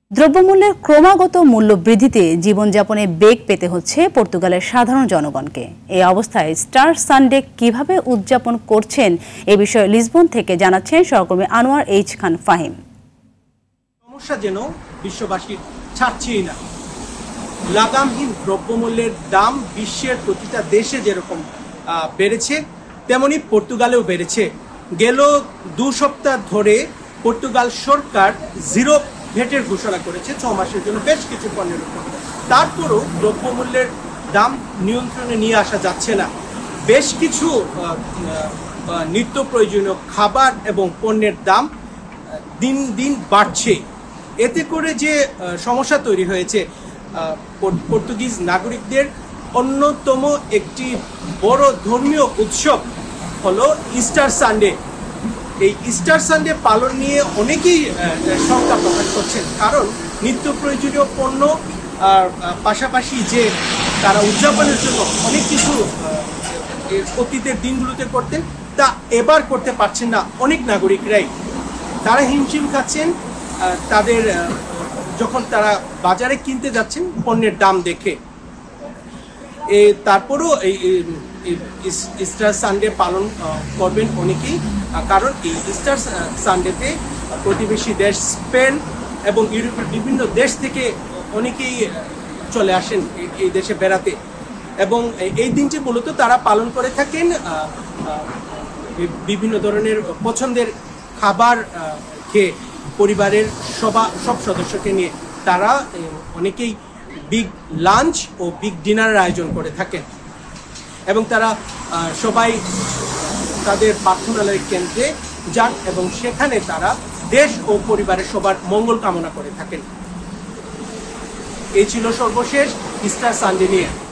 দ্রব্যমূল্যের ক্রমাগত মূল্য বৃদ্ধিতে জীবনযাপনে বেগ পেতে হচ্ছে পর্তুগালের সাধারণ জনগণকে। এই অবস্থায় স্টার সানডে কিভাবে উদযাপন করছেন এ বিষয়ে লিসবন থেকে জানাচ্ছেন সহকর্মী আনোয়ার এইচ খান ফাহিম। সমস্যা যেন বিশ্ববাসী ছাড়ছেই না। লাগামহীন দ্রব্যমূল্যের দাম বিশ্বের প্রতিটা দেশে যেরকম বেড়েছে তেমনি পর্তুগালেও বেড়েছে। গেল 2 সপ্তাহ ধরে পর্তুগাল সরকার জিরো ভ্যাটের ঘোষণা করেছে 6 মাসের জন্য বেশ কিছু পণ্যের উপর। তারপরও দ্রব্যমূল্যের দাম নিয়ন্ত্রণে নিয়ে আসা যাচ্ছে না। বেশ কিছু নিত্য প্রয়োজনীয় খাবার এবং পণ্যের দাম দিন দিন বাড়ছে। এতে করে যে সমস্যা তৈরি হয়েছে, পর্তুগিজ নাগরিকদের অন্যতম একটি বড় ধর্মীয় উৎসব হলো ইস্টার সানডে। এই ইস্টার সানডে পালন নিয়ে অনেকেই শঙ্কা প্রকাশ করছেন, কারণ নিত্য প্রয়োজনীয় পণ্য আর পাশাপাশি যে তারা উদযাপনের জন্য অনেক কিছু অতীতের দিনগুলোতে করতেন তা এবার করতে পারছেন না অনেক নাগরিকরাই। তারা হিমশিম খাচ্ছেন তাদের যখন তারা বাজারে কিনতে যাচ্ছেন পণ্যের দাম দেখে। তারপরও এই ইস্টার সানডে পালন করবেন অনেকেই, কারণ এই ইস্টার সানডেতে প্রতিবেশী দেশ স্পেন এবং ইউরোপের বিভিন্ন দেশ থেকে অনেকেই চলে আসেন এই দেশে বেড়াতে, এবং এই দিনটি মূলত তারা পালন করে থাকেন বিভিন্ন ধরনের পছন্দের খাবার খেয়ে পরিবারের সব সদস্যকে নিয়ে। তারা অনেকেই বিগ লাঞ্চ ও বিগ ডিনারের আয়োজন করে থাকেন এবং তারা সবাই তাদের প্রার্থনালয়ের কেন্দ্রে যান এবং সেখানে তারা দেশ ও পরিবারের সবার মঙ্গল কামনা করে থাকেন। এই ছিল সর্বশেষ ইস্টার সানডে নিয়ে।